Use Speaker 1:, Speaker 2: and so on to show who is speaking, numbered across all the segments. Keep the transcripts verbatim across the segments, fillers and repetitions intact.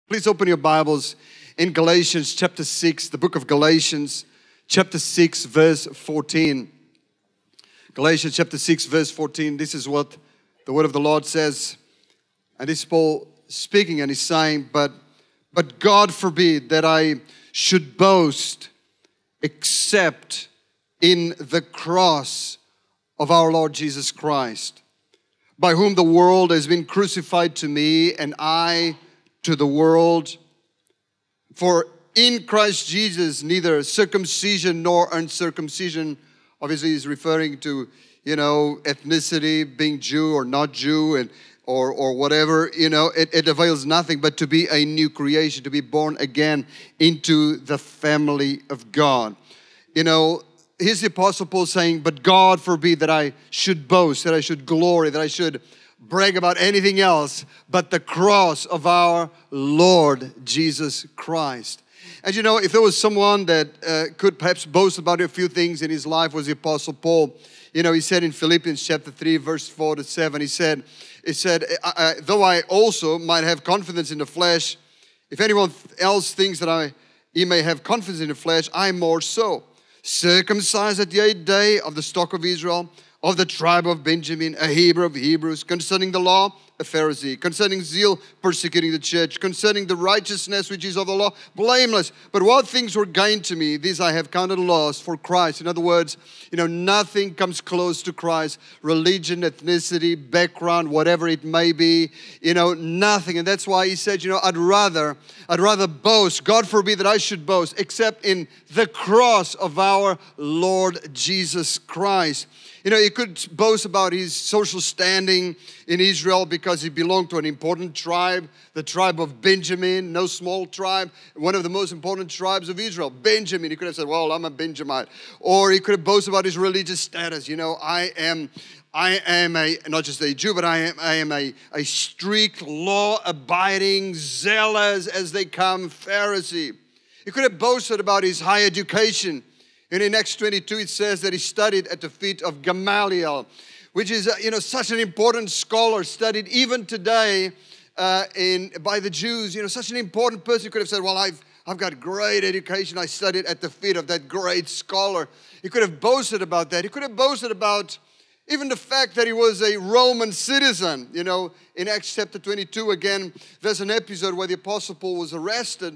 Speaker 1: Please open your Bibles in Galatians chapter six, the book of Galatians chapter six, verse fourteen. Galatians chapter six, verse fourteen. This is what the word of the Lord says. And this is Paul speaking, and he's saying, but, but God forbid that I should boast except in the cross of our Lord Jesus Christ, by whom the world has been crucified to me, and I to the world. For in Christ Jesus, neither circumcision nor uncircumcision, obviously he's referring to, you know, ethnicity, being Jew or not Jew, and or or whatever, you know, it, it avails nothing but to be a new creation, to be born again into the family of God. You know, here's the Apostle Paul saying, but God forbid that I should boast, that I should glory, that I should brag about anything else but the cross of our Lord Jesus Christ. And you know, if there was someone that uh, could perhaps boast about a few things in his life, was the Apostle Paul. You know, he said in Philippians chapter three, verse four to seven, he said, he said, I, I, though I also might have confidence in the flesh, if anyone else thinks that I he may have confidence in the flesh, I more so. Circumcised at the eighth day, of the stock of Israel, of the tribe of Benjamin, a Hebrew of Hebrews, concerning the law, a Pharisee, concerning zeal, persecuting the church, concerning the righteousness which is of the law, blameless. But what things were gained to me, these I have counted loss for Christ. In other words, you know, nothing comes close to Christ. Religion, ethnicity, background, whatever it may be, you know, nothing. And that's why he said, you know, I'd rather, I'd rather boast, God forbid that I should boast, except in the cross of our Lord Jesus Christ. You know, he could boast about his social standing in Israel because he belonged to an important tribe, the tribe of Benjamin, no small tribe, one of the most important tribes of Israel, Benjamin. He could have said, well, I'm a Benjamite. Or he could have boasted about his religious status. You know, I am I am a, not just a Jew, but I am, I am a, a strict, law-abiding, zealous as they come Pharisee. He could have boasted about his high education. And in Acts twenty-two, it says that he studied at the feet of Gamaliel, which is, uh, you know, such an important scholar, studied even today uh, in by the Jews. You know, such an important person. He could have said, well, I've, I've got great education. I studied at the feet of that great scholar. He could have boasted about that. He could have boasted about even the fact that he was a Roman citizen. You know, in Acts chapter twenty-two, again, there's an episode where the Apostle Paul was arrested.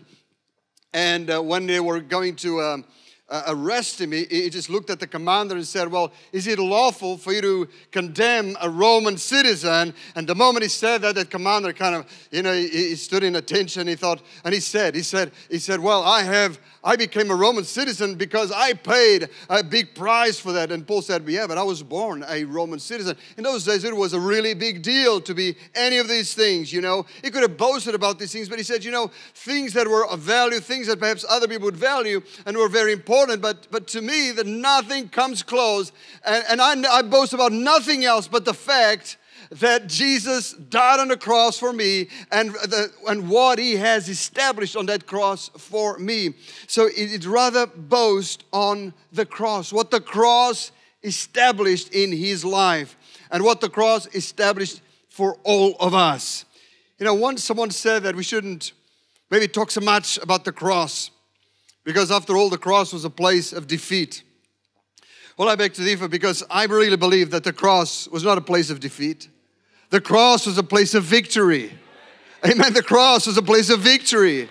Speaker 1: And uh, when they were going to Um, Uh, arrest him, he, he just looked at the commander and said, well, is it lawful for you to condemn a Roman citizen? And the moment he said that, that commander kind of, you know, he, he stood in attention. He thought, and he said, he said, he said, well, I have, I became a Roman citizen because I paid a big price for that. And Paul said, yeah, but I was born a Roman citizen. In those days, it was a really big deal to be any of these things, you know. He could have boasted about these things, but he said, you know, things that were of value, things that perhaps other people would value and were very important. But but to me, that nothing comes close. And, and I, I boast about nothing else but the fact that Jesus died on the cross for me and, the, and what he has established on that cross for me. So it, it's rather boast on the cross, what the cross established in his life and what the cross established for all of us. You know, once someone said that we shouldn't maybe talk so much about the cross, because after all, the cross was a place of defeat. Well, I beg to differ, because I really believe that the cross was not a place of defeat. The cross was a place of victory. Amen. The cross was a place of victory.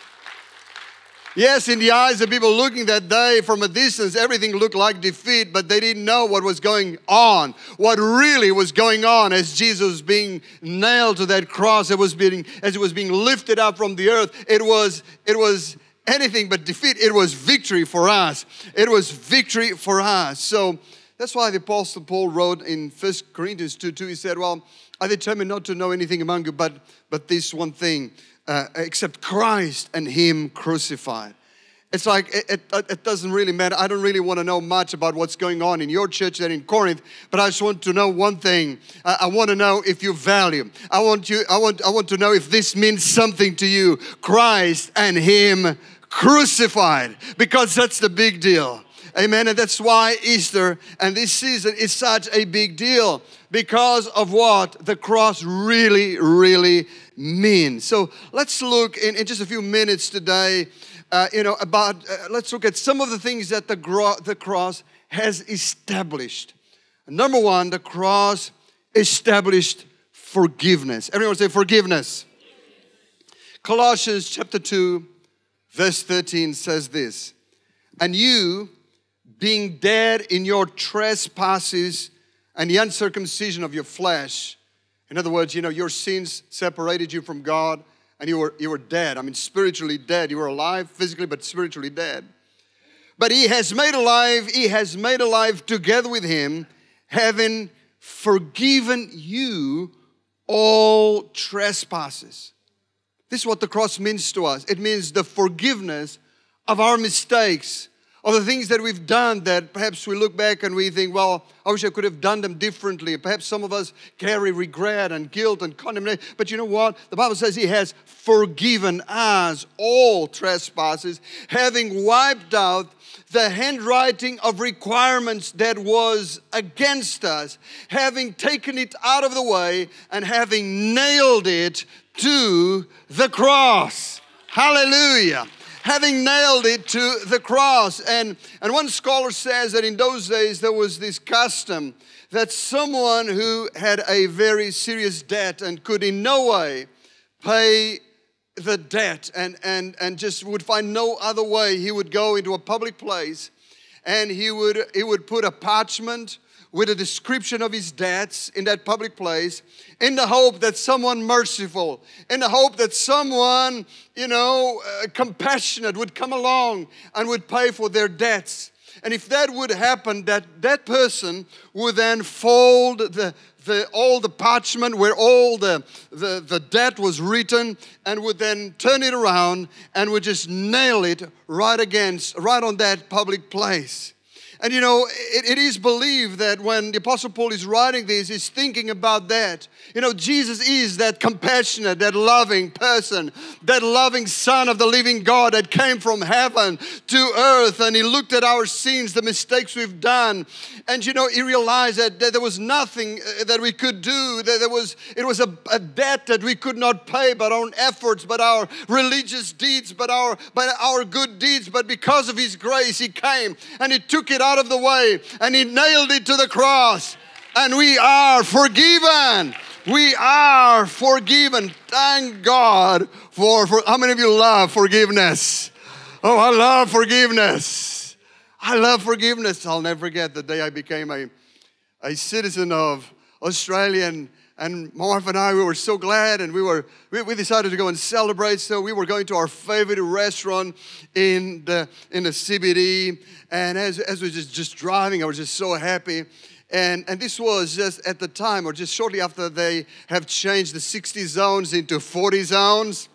Speaker 1: Yes, in the eyes of people looking that day from a distance, everything looked like defeat, but they didn't know what was going on. What really was going on as Jesus was being nailed to that cross, it was being, as it was being lifted up from the earth, it was, it was anything but defeat. It was victory for us. It was victory for us. So that's why the Apostle Paul wrote in First Corinthians two two, he said, well, I determined not to know anything among you but, but this one thing, uh, except Christ and him crucified. It's like, it, it, it doesn't really matter. I don't really want to know much about what's going on in your church there in Corinth, but I just want to know one thing. I, I want to know if you value. I want you. I want. I want to know if this means something to you. Christ and him crucified, because that's the big deal. Amen. And that's why Easter and this season is such a big deal, because of what the cross really, really mean. So let's look in, in just a few minutes today, uh, you know, about, uh, let's look at some of the things that the, gro- the cross has established. Number one, the cross established forgiveness. Everyone say forgiveness. Colossians chapter two, verse thirteen says this, and you, being dead in your trespasses and the uncircumcision of your flesh. In other words, you know, your sins separated you from God and you were, you were dead. I mean, spiritually dead. You were alive physically, but spiritually dead. But He has made alive, He has made alive together with Him, having forgiven you all trespasses. This is what the cross means to us. It means the forgiveness of our mistakes, of the things that we've done that perhaps we look back and we think, well, I wish I could have done them differently. Perhaps some of us carry regret and guilt and condemnation. But you know what? The Bible says He has forgiven us all trespasses, having wiped out the handwriting of requirements that was against us, having taken it out of the way and having nailed it to the cross. Hallelujah. Having nailed it to the cross. And, and one scholar says that in those days there was this custom that someone who had a very serious debt and could in no way pay the debt and, and, and just would find no other way, he would go into a public place and he would, he would put a parchment with a description of his debts in that public place in the hope that someone merciful, in the hope that someone, you know, uh, compassionate would come along and would pay for their debts. And if that would happen, that, that person would then fold the, the, all the parchment where all the, the, the debt was written and would then turn it around and would just nail it right against, right on that public place. And you know, it, it is believed that when the Apostle Paul is writing this, he's thinking about that. You know, Jesus is that compassionate, that loving person, that loving Son of the living God that came from heaven to earth. And He looked at our sins, the mistakes we've done. And you know, He realized that, that there was nothing that we could do. That there was, it was a, a debt that we could not pay by our own efforts, but our religious deeds, but our, by our good deeds. But because of His grace, He came and He took it out of the way and He nailed it to the cross, and we are forgiven. We are forgiven. Thank God for, for how many of you love forgiveness? Oh, I love forgiveness. I love forgiveness. I'll never forget the day I became a, a citizen of Australia, and, and my wife and I, we were so glad, and we were we, we decided to go and celebrate. So we were going to our favorite restaurant in the in the C B D. And as, as we were just, just driving, I was just so happy. And, and this was just at the time, or just shortly after they have changed the sixty zones into forty zones.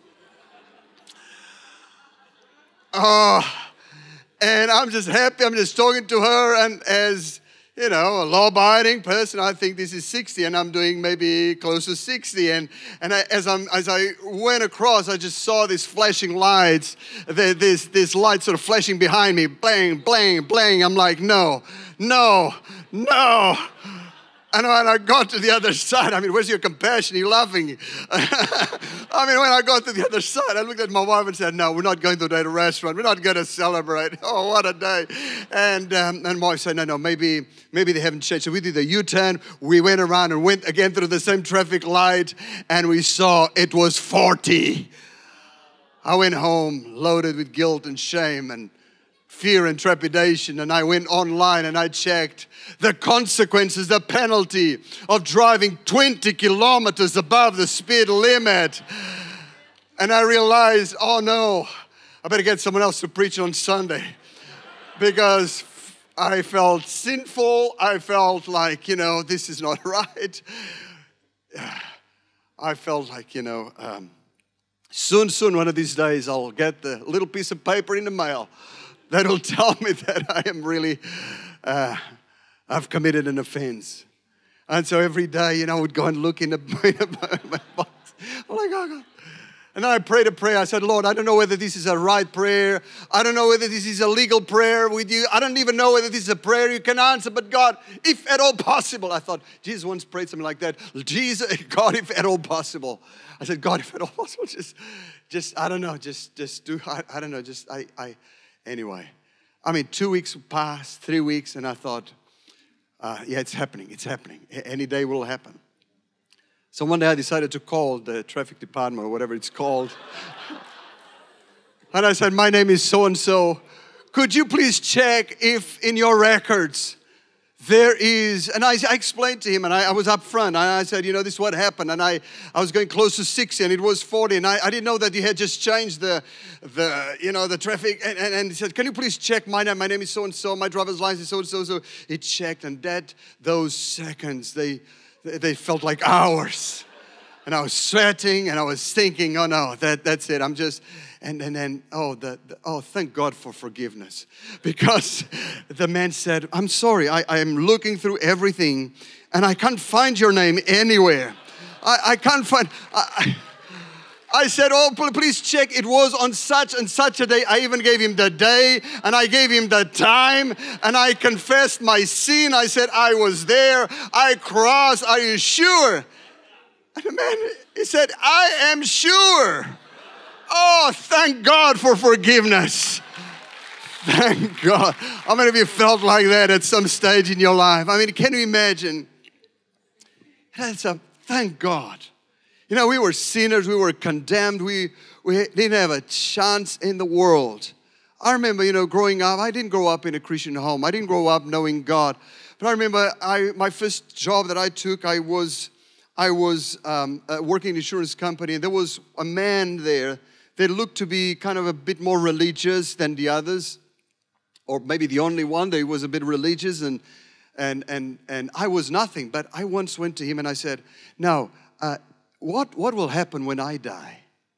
Speaker 1: Oh, and I'm just happy. I'm just talking to her. And as, you know, a law-abiding person, I think this is sixty, and I'm doing maybe close to sixty. And, and I, as, I'm, as I went across, I just saw these flashing lights, the, this, this light sort of flashing behind me, bang, bang, bang. I'm like, no, no, no. And when I got to the other side, I mean, where's your compassion? You're laughing. I mean, when I got to the other side, I looked at my wife and said, no, we're not going to that restaurant. We're not going to celebrate. Oh, what a day. And um, and my wife said, no, no, maybe, maybe they haven't changed. So we did a U-turn. We went around and went again through the same traffic light, and we saw it was forty. I went home loaded with guilt and shame and fear and trepidation, and I went online and I checked the consequences, the penalty of driving twenty kilometers above the speed limit. And I realized, oh no, I better get someone else to preach on Sunday, because I felt sinful. I felt like, you know, this is not right. I felt like, you know, um, soon, soon, one of these days, I'll get the little piece of paper in the mail that'll tell me that I am really, uh, I've committed an offense. And so every day, you know, I would go and look in, the, in my box. I'm like, oh God. And then I prayed a prayer. I said, Lord, I don't know whether this is a right prayer. I don't know whether this is a legal prayer with you. I don't even know whether this is a prayer you can answer. But God, if at all possible, I thought, Jesus once prayed something like that. Jesus, God, if at all possible. I said, God, if at all possible, just, just I don't know, just, just do, I, I don't know, just, I, I, anyway. I mean, two weeks passed, three weeks, and I thought, uh, yeah, it's happening, it's happening. Any day will happen. So one day I decided to call the traffic department or whatever it's called. And I said, my name is so-and-so. Could you please check if in your records there is, and I, I explained to him, and I, I was up front, and I said, you know, this is what happened, and I, I was going close to sixty, and it was forty, and I, I didn't know that he had just changed the, the you know, the traffic, and, and, and he said, can you please check my name, my name is so-and-so, my driver's license is so-and-so, so he checked, and that, those seconds, they, they felt like hours. And I was sweating and I was thinking, oh no, that, that's it. I'm just, and and then, oh, the, the, oh, thank God for forgiveness. Because the man said, I'm sorry, I, I am looking through everything and I can't find your name anywhere. I, I can't find, I, I said, oh, please check. It was on such and such a day. I even gave him the day and I gave him the time and I confessed my sin. I said, I was there. I crossed. Are you sure? And the man, he said, I am sure. Oh, thank God for forgiveness. Thank God. How many of you felt like that at some stage in your life? I mean, can you imagine? That's a thank God. You know, we were sinners, we were condemned, we, we didn't have a chance in the world. I remember, you know, growing up, I didn't grow up in a Christian home. I didn't grow up knowing God. But I remember I, my first job that I took, I was, I was um, uh, working in an insurance company, and there was a man there that looked to be kind of a bit more religious than the others, or maybe the only one that was a bit religious, and and and and I was nothing. But I once went to him and I said, now, uh, What, what will happen when I die?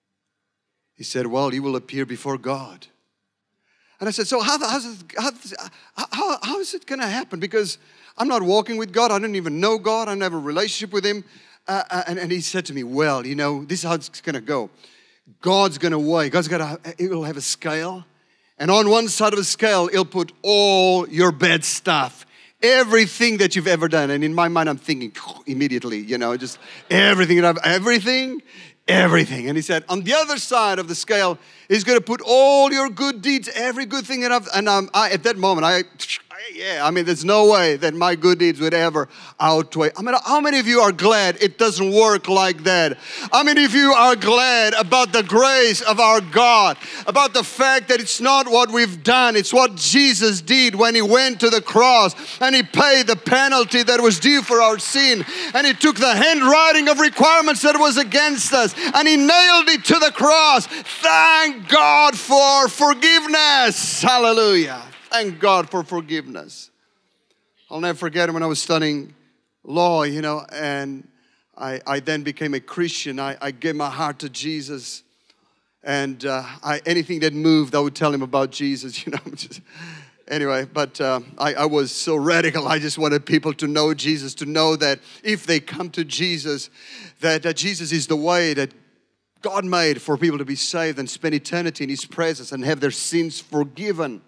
Speaker 1: He said, well, you will appear before God. And I said, so how, how's it, how, how, how is it going to happen? Because I'm not walking with God. I don't even know God. I don't have a relationship with Him. Uh, and, and he said to me, well, you know, this is how it's going to go. God's going to weigh. God's going to, He will have a scale. And on one side of the scale, He'll put all your bad stuff. Everything that you've ever done. And in my mind, I'm thinking immediately, you know, just everything that I've, everything, everything. And he said, on the other side of the scale, He's going to put all your good deeds, every good thing that I've, and um, I, at that moment, I, yeah, I mean, there's no way that my good deeds would ever outweigh. I mean, how many of you are glad it doesn't work like that? How many of you are glad about the grace of our God, about the fact that it's not what we've done, it's what Jesus did when He went to the cross and He paid the penalty that was due for our sin, and He took the handwriting of requirements that was against us and He nailed it to the cross. Thank God for forgiveness. Hallelujah. Thank God for forgiveness. I'll never forget when I was studying law, you know, and I, I then became a Christian. I, I gave my heart to Jesus. And uh, I, anything that moved, I would tell Him about Jesus, you know. Just, anyway, but uh, I, I was so radical. I just wanted people to know Jesus, to know that if they come to Jesus, that, that Jesus is the way that God made for people to be saved and spend eternity in His presence and have their sins forgiven.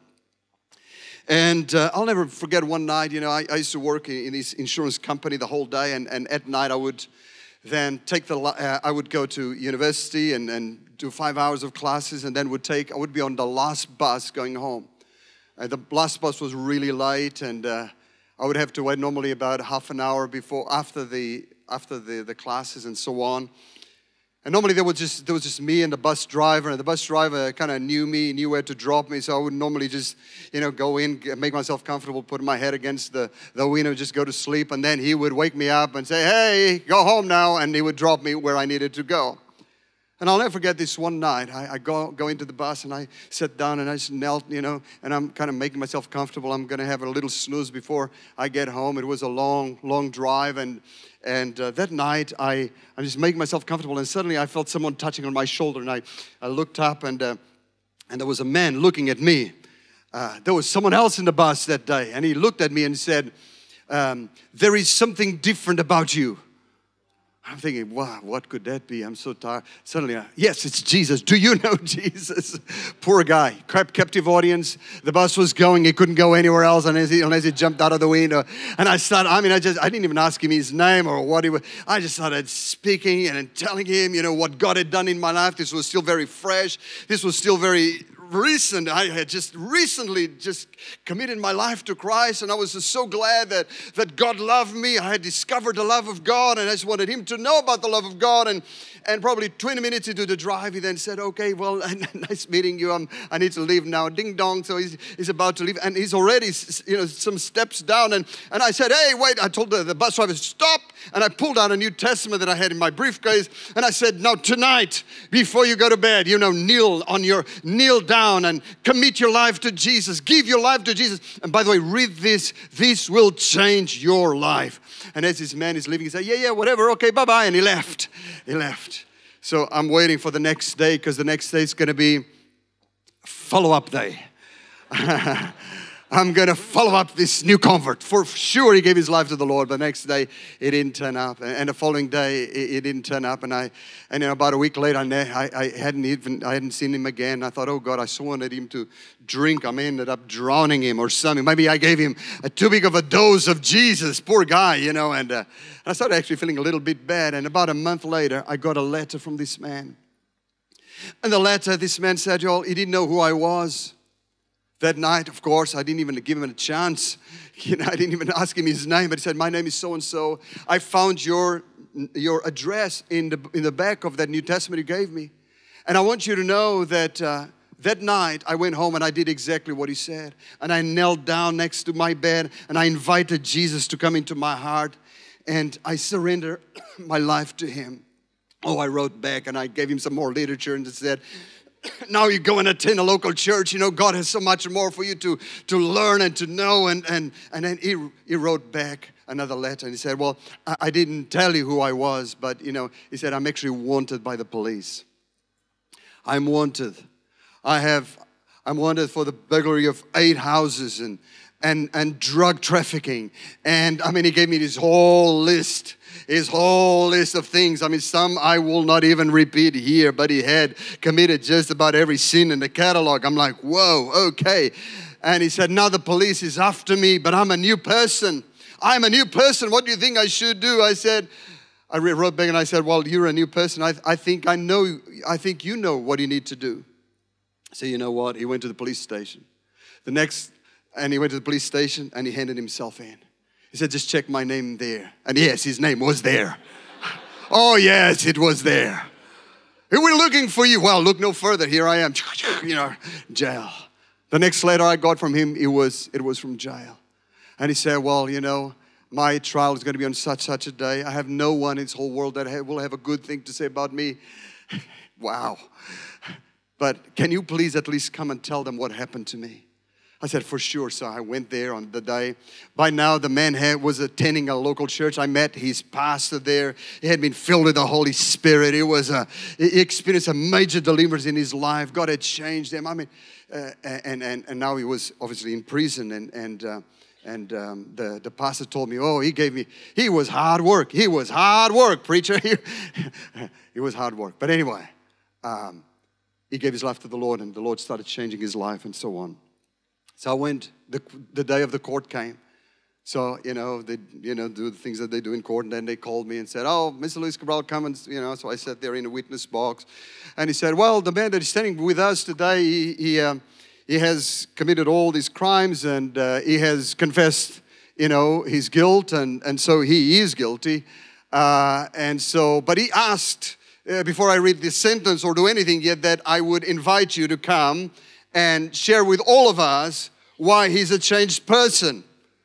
Speaker 1: And uh, I'll never forget one night, you know, I, I used to work in, in this insurance company the whole day, and, and at night I would then take the, uh, I would go to university and, and do five hours of classes, and then would take, I would be on the last bus going home. Uh, the last bus was really late, and uh, I would have to wait normally about half an hour before, after the, after the, the classes and so on. And normally there was just there was just me and the bus driver, and the bus driver kind of knew me, knew where to drop me, so I would normally just, you know, go in, make myself comfortable, put my head against the, the window, just go to sleep, and then he would wake me up and say, hey, go home now, and he would drop me where I needed to go. And I'll never forget this one night. I, I go, go into the bus and I sat down and I just knelt, you know, and I'm kind of making myself comfortable. I'm going to have a little snooze before I get home. It was a long, long drive, and and uh, that night I, I just making myself comfortable, and suddenly I felt someone touching on my shoulder, and I, I looked up, and uh, and there was a man looking at me. Uh, there was someone else in the bus that day, and he looked at me and said, um, there is something different about you. I'm thinking, wow, what could that be? I'm so tired. Suddenly, I, yes, it's Jesus. Do you know Jesus? Poor guy, captive audience. The bus was going. He couldn't go anywhere else unless he, unless he jumped out of the window. And I started, I mean, I just, I didn't even ask him his name or what he was. I just started speaking and telling him, you know, what God had done in my life. This was still very fresh. This was still very recent. I had just recently just committed my life to Christ, and I was just so glad that, that God loved me. I had discovered the love of God, and I just wanted him to know about the love of God. And and probably twenty minutes into the drive, he then said, okay, well, nice meeting you. I'm, I need to leave now. Ding dong. So he's, he's about to leave, and he's already, you know, some steps down. And, and I said, hey, wait. I told the, the bus driver, stop. And I pulled out a New Testament that I had in my briefcase, and I said, now tonight, before you go to bed, you know, kneel on your, kneel down and commit your life to Jesus. Give your life to Jesus. And by the way, read this. This will change your life. And as this man is leaving, he said, yeah, yeah, whatever. Okay, bye-bye. And he left. He left. So I'm waiting for the next day, because the next day is going to be follow-up day. I'm going to follow up this new convert. For sure, he gave his life to the Lord, but the next day, it didn't turn up. And the following day, it, it didn't turn up. And I, and you know, about a week later, I, I hadn't even, I hadn't seen him again. I thought, oh God, I so wanted him to drink. I ended up drowning him or something. Maybe I gave him a too big of a dose of Jesus. Poor guy, you know. And, uh, and I started actually feeling a little bit bad. And about a month later, I got a letter from this man. And the letter, this man said, Joel, he didn't know who I was. That night, of course, I didn't even give him a chance. You know, I didn't even ask him his name, but he said, my name is so-and-so. I found your, your address in the, in the back of that New Testament you gave me. And I want you to know that uh, that night I went home and I did exactly what he said. And I knelt down next to my bed and I invited Jesus to come into my heart. And I surrendered my life to him. Oh, I wrote back and I gave him some more literature and said, now you go and attend a local church. You know, God has so much more for you to, to learn and to know. And, and, and then he, he wrote back another letter. And he said, well, I, I didn't tell you who I was. But, you know, he said, I'm actually wanted by the police. I'm wanted. I have, I'm wanted for the burglary of eight houses and, and, and drug trafficking. And, I mean, he gave me this whole list. His whole list of things. I mean, some I will not even repeat here, but he had committed just about every sin in the catalog. I'm like, whoa, okay. And he said, now the police is after me, but I'm a new person. I'm a new person. What do you think I should do? I said, I wrote back and I said, well, you're a new person. I, I think I know, I think you know what you need to do. So you know what? He went to the police station. The next, and he went to the police station and he handed himself in. He said, just check my name there. And yes, his name was there. Oh, yes, it was there. We're looking for you. Well, look no further. Here I am. You know, jail. The next letter I got from him, it was, it was from jail. And he said, well, you know, my trial is going to be on such, such a day. I have no one in this whole world that will have a good thing to say about me. Wow. But can you please at least come and tell them what happened to me? I said, for sure. So I went there on the day. By now, the man had, was attending a local church. I met his pastor there. He had been filled with the Holy Spirit. It was a, he experienced a major deliverance in his life. God had changed him. I mean, uh, and, and, and now he was obviously in prison. And, and, uh, and um, the, the pastor told me, oh, he gave me, he was hard work. He was hard work, preacher. He, he was hard work. But anyway, um, he gave his life to the Lord, and the Lord started changing his life and so on. So I went, the, the day of the court came. So, you know, they, you know, do the things that they do in court. And then they called me and said, oh, Mister Luis Cabral, come and, you know. So I sat there in a witness box. And he said, well, the man that is standing with us today, he, he, um, he has committed all these crimes and uh, he has confessed, you know, his guilt. And, and so he is guilty. Uh, and so, but he asked, uh, before I read this sentence or do anything yet, that I would invite you to come and share with all of us why he's a changed person.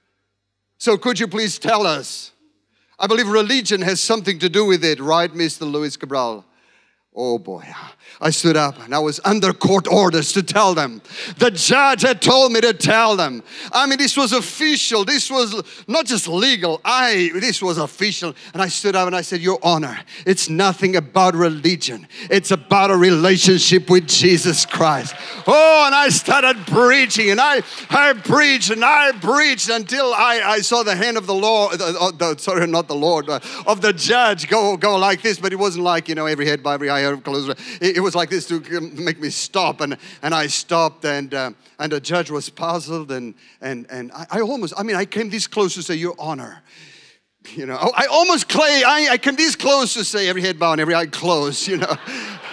Speaker 1: So could you please tell us? I believe religion has something to do with it, right, Mister Luis Cabral? Oh boy, I stood up and I was under court orders to tell them. The judge had told me to tell them. I mean, this was official. This was not just legal. I, this was official. And I stood up and I said, Your Honor, it's nothing about religion. It's about a relationship with Jesus Christ. Oh, and I started preaching, and I, I preached, and I preached until I, I saw the hand of the Lord, uh, the, sorry, not the Lord, uh, of the judge go go like this, but it wasn't like, you know, every head by every eye closed. It, it was like this to make me stop, and, and I stopped, and uh, and the judge was puzzled, and and and I, I almost, I mean, I came this close to say, Your Honor. You know, I almost clay, I, I came this close to say every head bowed and every eye closed, you know.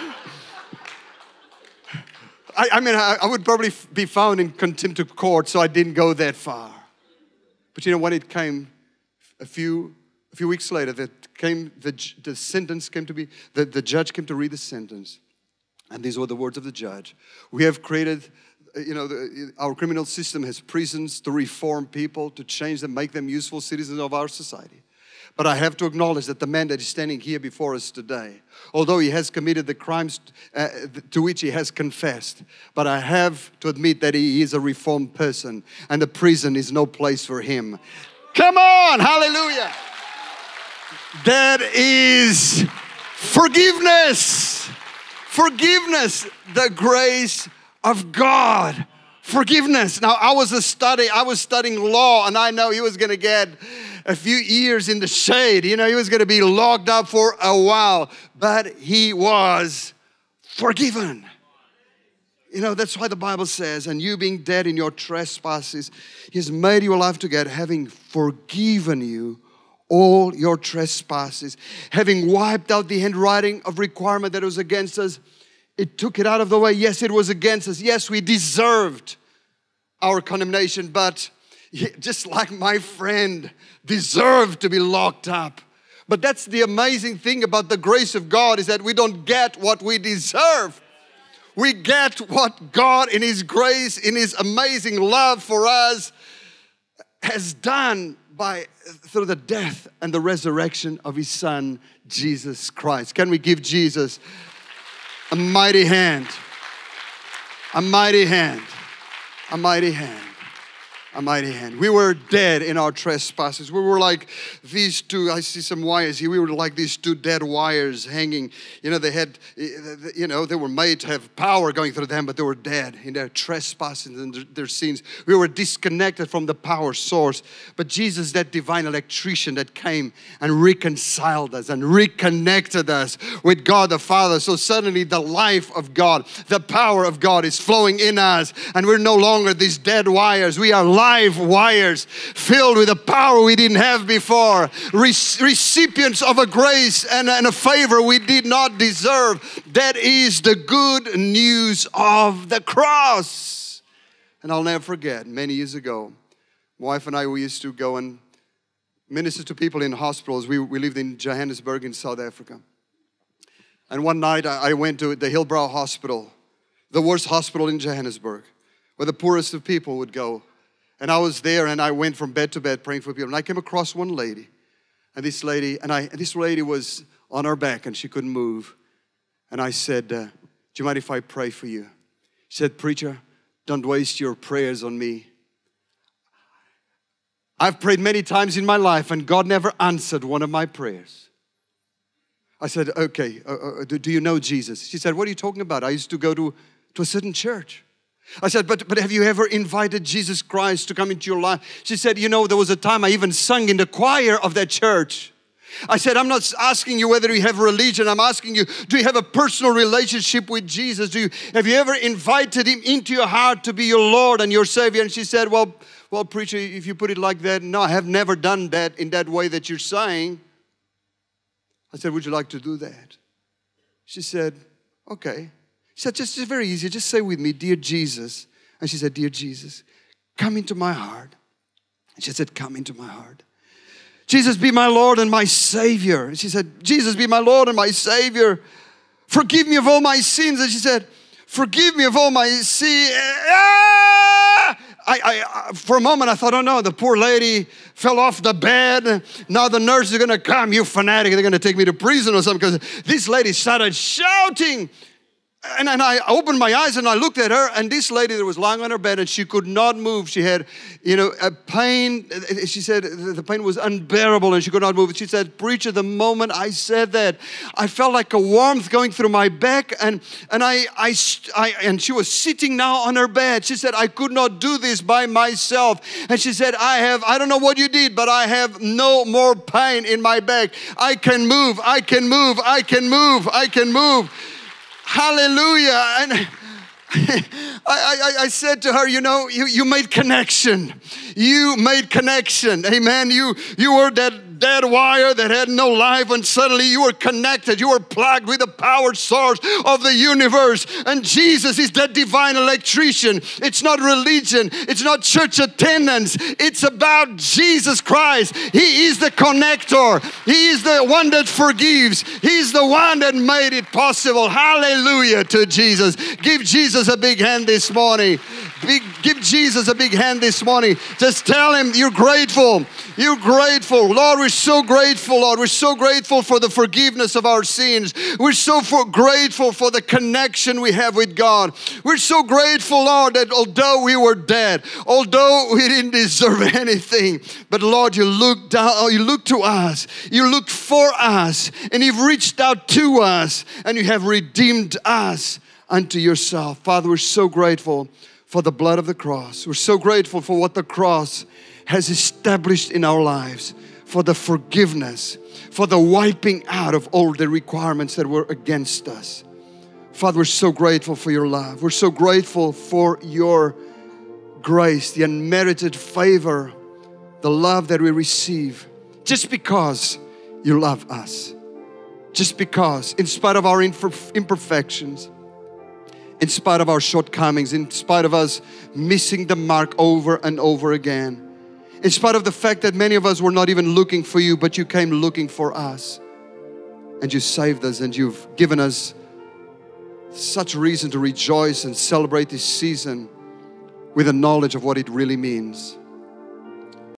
Speaker 1: I, I mean, I, I would probably be found in contempt of court, so I didn't go that far. But you know, when it came a few a few weeks later, that came the the sentence came to be, the, the judge came to read the sentence. And these were the words of the judge. We have created, you know, the, our criminal system has prisons to reform people, to change them, make them useful citizens of our society. But I have to acknowledge that the man that is standing here before us today, although he has committed the crimes uh, to which he has confessed, but I have to admit that he is a reformed person, and the prison is no place for him. Come on, hallelujah. That is forgiveness. Forgiveness, the grace of God. Forgiveness. Now, I was a study, I was studying law, and I know he was going to get a few years in the shade. You know, he was going to be locked up for a while, but he was forgiven. You know, that's why the Bible says, and you being dead in your trespasses, He has made you alive together, having forgiven you all your trespasses, having wiped out the handwriting of requirement that was against us. It took it out of the way. Yes, it was against us. Yes, we deserved our condemnation, but just like my friend deserved to be locked up. But that's the amazing thing about the grace of God, is that we don't get what we deserve. We get what God in His grace, in His amazing love for us, has done by through the death and the resurrection of His Son, Jesus Christ. Can we give Jesus a mighty hand? A mighty hand. A mighty hand. A mighty hand. We were dead in our trespasses. We were like these two, I see some wires here. We were like these two dead wires hanging. You know, they had, you know, they were made to have power going through them, but they were dead in their trespasses and their sins. We were disconnected from the power source. But Jesus, that divine electrician that came and reconciled us and reconnected us with God the Father. So suddenly the life of God, the power of God is flowing in us, and we're no longer these dead wires. We are live wires filled with a power we didn't have before, Re- recipients of a grace and, and a favor we did not deserve. That is the good news of the cross. And I'll never forget, many years ago, my wife and I, we used to go and minister to people in hospitals. We, we lived in Johannesburg in South Africa. And one night I, I went to the Hillbrow Hospital, the worst hospital in Johannesburg, where the poorest of people would go. And I was there, and I went from bed to bed praying for people. And I came across one lady, and this lady, and I, and this lady was on her back, and she couldn't move. And I said, uh, "Do you mind if I pray for you?" She said, "Preacher, don't waste your prayers on me. I've prayed many times in my life, and God never answered one of my prayers." I said, "Okay, uh, uh, do, do you know Jesus?" She said, "What are you talking about? I used to go to, to a certain church." I said, but, but have you ever invited Jesus Christ to come into your life? She said, "You know, there was a time I even sung in the choir of that church." I said, "I'm not asking you whether you have a religion. I'm asking you, do you have a personal relationship with Jesus? Do you, have you ever invited Him into your heart to be your Lord and your Savior?" And she said, well, well, preacher, if you put it like that, no, I have never done that in that way that you're saying. I said, "Would you like to do that?" She said, "Okay." She said, just, just very easy, just say with me, "Dear Jesus." And she said, "Dear Jesus, come into my heart." And she said, "Come into my heart. Jesus, be my Lord and my Savior." And she said, "Jesus, be my Lord and my Savior. Forgive me of all my sins." And she said, "Forgive me of all my sins." Ah! I, I, for a moment I thought, oh no, the poor lady fell off the bed. Now the nurse is going to come. You fanatic, they're going to take me to prison or something, because this lady started shouting. And, and I opened my eyes and I looked at her, and this lady that was lying on her bed and she could not move. She had, you know, a pain. She said the pain was unbearable and she could not move. She said, preacher, the moment I said that, I felt like a warmth going through my back, and, and I, I, I, and she was sitting now on her bed. She said, I could not do this by myself. And she said, I have, I don't know what you did, but I have no more pain in my back. I can move, I can move, I can move, I can move. Hallelujah. And I, I, I said to her, you know, you, you made connection. You made connection. Amen. You, you were that dead wire that had no life, and suddenly you were connected. You were plugged with the power source of the universe. And Jesus is that divine electrician. It's not religion. It's not church attendance. It's about Jesus Christ. He is the connector. He is the one that forgives. He's the one that made it possible. Hallelujah to Jesus. Give Jesus a big hand this morning. Big, give Jesus a big hand this morning. Just tell Him you're grateful. You're grateful. Lord, we're so grateful, Lord. We're so grateful for the forgiveness of our sins. We're so for grateful for the connection we have with God. We're so grateful, Lord, that although we were dead, although we didn't deserve anything, but Lord, you looked down, you looked to us, you looked for us, and you've reached out to us, and you have redeemed us unto yourself. Father, we're so grateful for the blood of the cross. We're so grateful for what the cross has established in our lives, for the forgiveness, for the wiping out of all the requirements that were against us. Father, we're so grateful for your love. We're so grateful for your grace, the unmerited favor, the love that we receive just because you love us. Just because, in spite of our imperfections, in spite of our shortcomings, in spite of us missing the mark over and over again, in spite of the fact that many of us were not even looking for you, but you came looking for us. And you saved us, and you've given us such reason to rejoice and celebrate this season with the knowledge of what it really means.